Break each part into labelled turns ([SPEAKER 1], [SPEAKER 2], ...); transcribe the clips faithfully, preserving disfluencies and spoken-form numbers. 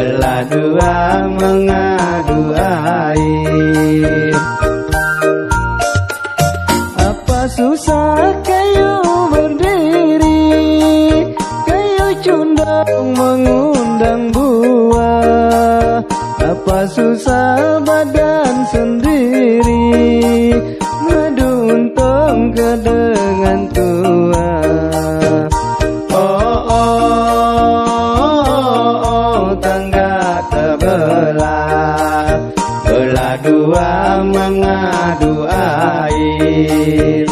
[SPEAKER 1] belah dua mengadu air. Apa susah kayu berdiri, kayu condong mengundang buah. Apa susah badan sendiri, madu untung kedengan tua. Oh, oh, oh, tangga terbelah, belah dua mengadu air.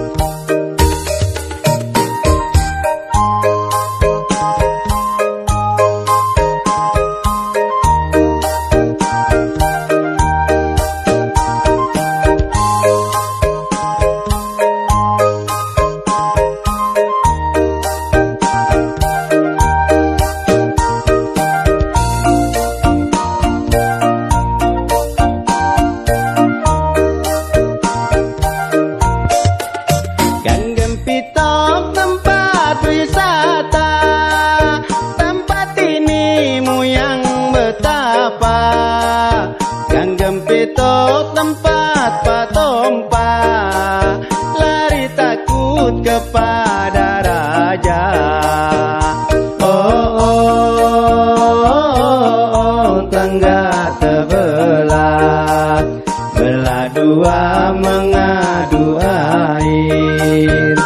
[SPEAKER 1] Tempat patompa, lari takut kepada raja. Oh, oh, oh, oh, tangga terbelah, belah dua mengadu air.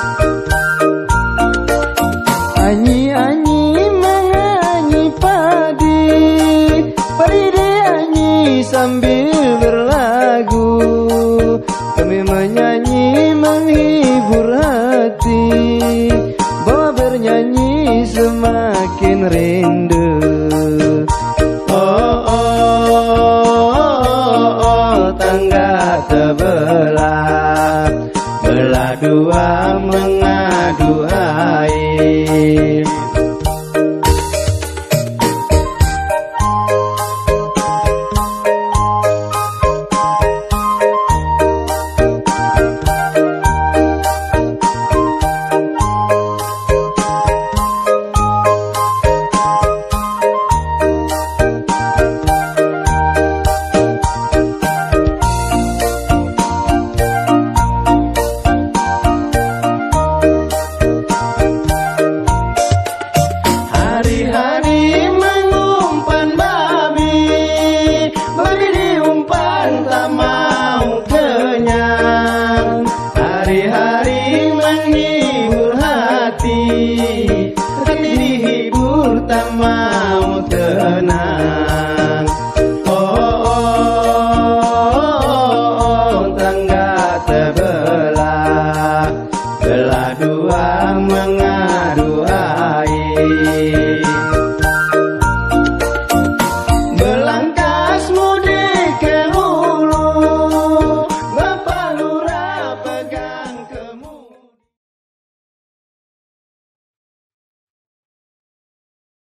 [SPEAKER 1] Anyi-anyi menganyi padi, padi anyi sambil